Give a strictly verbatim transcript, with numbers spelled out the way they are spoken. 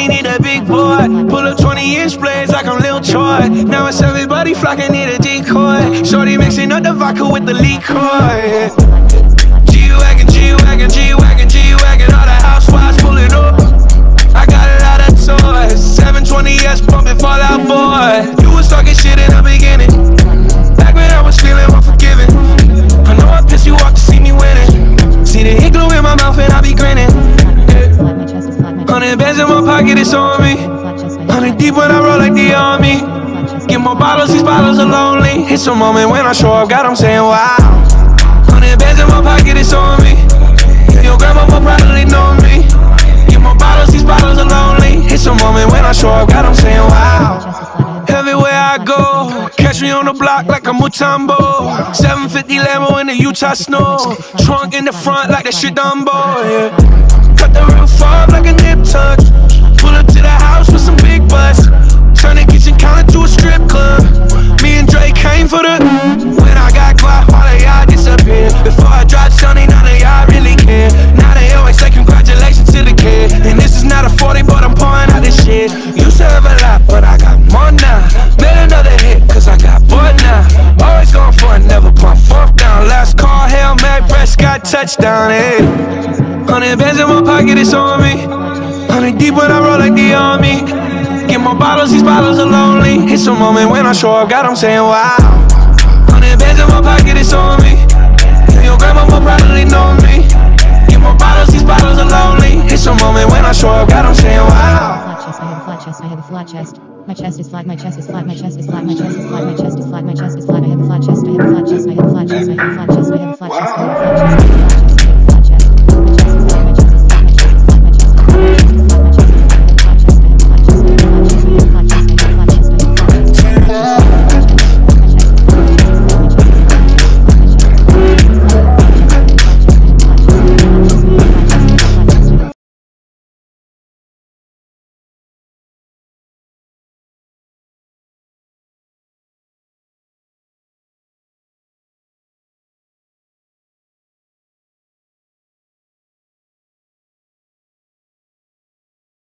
money, need a big boy. Pull up twenty inch blades like I'm Lil Troy. Now it's everybody flocking, need a decoy. Shorty mixing up the vodka with the liquor. G-Wagon, G-Wagon, G-Wagon, G-Wagon. All the housewives pull it up. I got a lot of toys. seven twenty S pumping Fall Out Boy. You was talking shit in the beginning, back when I was feeling unforgiving. I know I pissed you off to see me winning. See the hit glue in my mouth and I be grinning. Yeah. Hundred bands in my pocket, it's on me. Hundred deep when I roll like the army. Get more bottles, these bottles are lonely. It's a moment when I show up, God, I'm saying wow. Hundred bands in my pocket, it's on me. Your grandma will probably know me. Get more bottles, these bottles are lonely. It's a moment when I show up, God, I'm saying wow. Everywhere I go, catch me on the block like a Mutombo. seven fifty Lambo in the Utah snow. Trunk in the front like that shit Dumbo, yeah. Cut the roof off like a nip tuck. Pull up to the house with some big butts. Turn the kitchen counter to a strip club. Me and Drake came for the. When I got quiet, all of y'all disappeared. Before I dropped Sonny, none of y'all really care. Now they always say congratulations to the kid. And this is not a forty, but I'm pouring out this shit. Used to have a lot, but I got more now. Made another hit, cause I got bored now. Always going for it, never pump fourth down. Last call, Hail Mary, Prescott, touchdown, hey. Hundred bands in my pocket, it's on me. Hundred deep when I roll like the army. Get more bottles, these bottles are lonely. It's a moment when I show up, God, I'm saying wow. Hundred bands in my pocket, it's on me. Your grandma will probably know me. Get more bottles, these bottles are lonely. It's a moment when I show up, God, I'm saying wow. I have a flat chest, I have a flat chest. My chest is flat, my chest is flat, my chest is flat, my chest is flat, my chest is flat, my chest is flat, I have a flat chest, I have a flat chest, I have a flat chest, I have a flat chest, I have a flat chest, I have a flat chest.